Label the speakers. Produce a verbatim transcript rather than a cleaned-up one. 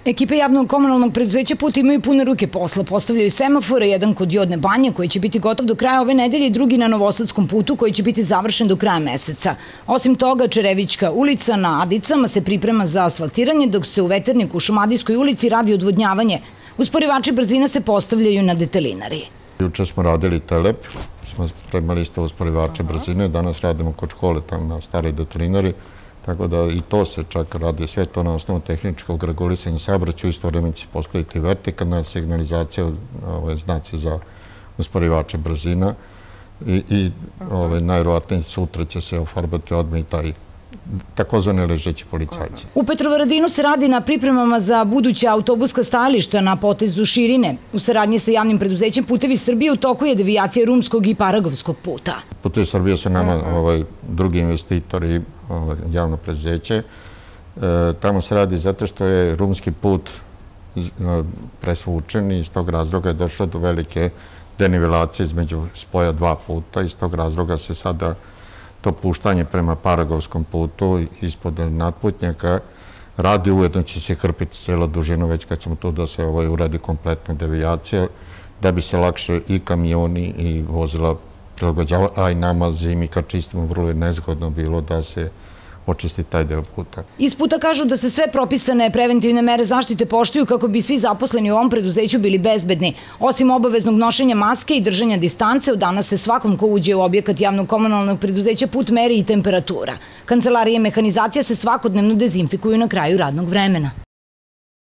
Speaker 1: Ekipe javnog komunalnog preduzeća Put imaju pune ruke posla. Postavljaju semafore, jedan kod Jodne banje koji će biti gotov do kraja ove nedelje i drugi na Novosadskom putu koji će biti završen do kraja meseca. Osim toga, Čerevićka ulica na Adicama se priprema za asfaltiranje, dok se u Veterniku u Šumadijskoj ulici radi odvodnjavanje. Usporivači brzina se postavljaju na detelinari.
Speaker 2: Juče smo radili Telep, smo spremali isto usporivače brzine, danas radimo kod škole tamo na staroj detelinari. Tako da i to se čak radi, sve to na osnovu tehničkog regulisanja saobraćaja, u isto vreme će postaviti vertikalna signalizacija, znaci za usporivače brzina i najverovatnije sutra će se ofarbati odmah i taj takozvani ležeći policajci.
Speaker 1: U Petrovaradinu se radi na pripremama za buduća autobuska stajališta na potezu širine. U saradnji sa javnim preduzećem Putevi Srbije u toku je devijacija Rumskog i Paragovskog puta.
Speaker 2: Putevi Srbije su nama drugi investitori, javno preduzeće. Tamo se radi zato što je Rumski put presvučen i iz tog razloga je došlo do velike denivelacije između spoja dva puta. Iz tog razloga se sada to puštanje prema Paragovskom putu ispod nadputnjaka radi, ujedno će se krpiti cijela dužina već kad ćemo tu da se uradi kompletna devijacija, da bi se lakše i kamioni i vozila prilagođavali, a i nama zimi kad čistimo vrlo je nezgodno bilo da se očisti taj deo puta.
Speaker 1: Iz puta kažu da se sve propisane preventivne mere zaštite poštuju kako bi svi zaposleni u ovom preduzeću bili bezbedni. Osim obaveznog nošenja maske i držanja distance, od danas se svakom ko uđe u objekat javnog komunalnog preduzeća Put meri i temperatura. Kancelarije i mehanizacija se svakodnevno dezinfikuju na kraju radnog vremena.